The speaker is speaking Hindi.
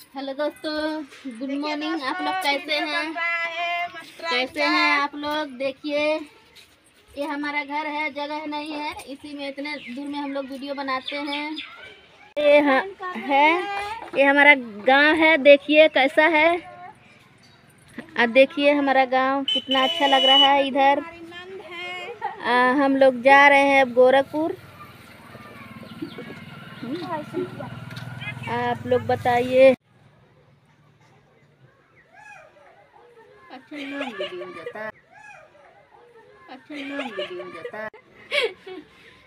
हेलो दोस्तों, गुड मॉर्निंग। आप लोग कैसे हैं? कैसे हैं आप लोग? देखिए, ये हमारा घर है, जगह नहीं है, इसी में इतने दूर में हम लोग वीडियो बनाते हैं। ये है, ये हमारा गांव है। देखिए कैसा है। अब देखिए हमारा गांव कितना अच्छा लग रहा है। इधर हम लोग जा रहे हैं अब गोरखपुर। आप लोग बताइए। अच्छा नाम वीडियो जाता, अच्छा नाम वीडियो जाता।